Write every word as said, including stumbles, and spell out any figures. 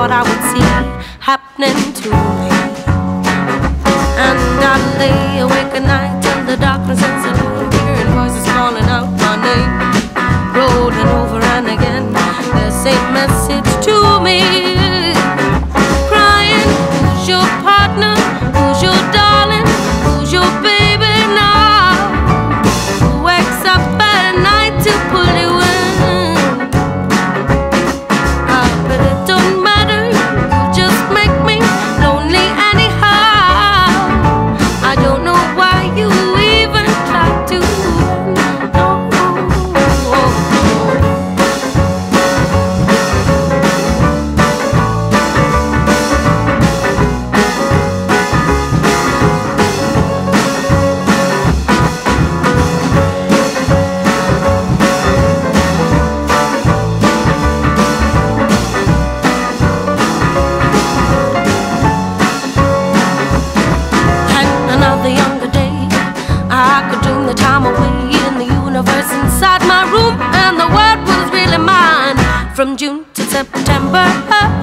thought I would see happening to me. And I lay awake at night in the darkness and saloon, hearing voices calling out my name, rolling over and again the same message to me, crying, who's your partner, who's your darling, who's your baby now, who wakes up at night to pull you in? Ah, but it don't matter, you just make me lonely anyhow. I don't know why you even try to. No. Another younger day, I could dream the time away in the universe inside my room, and the world was really mine from June to September.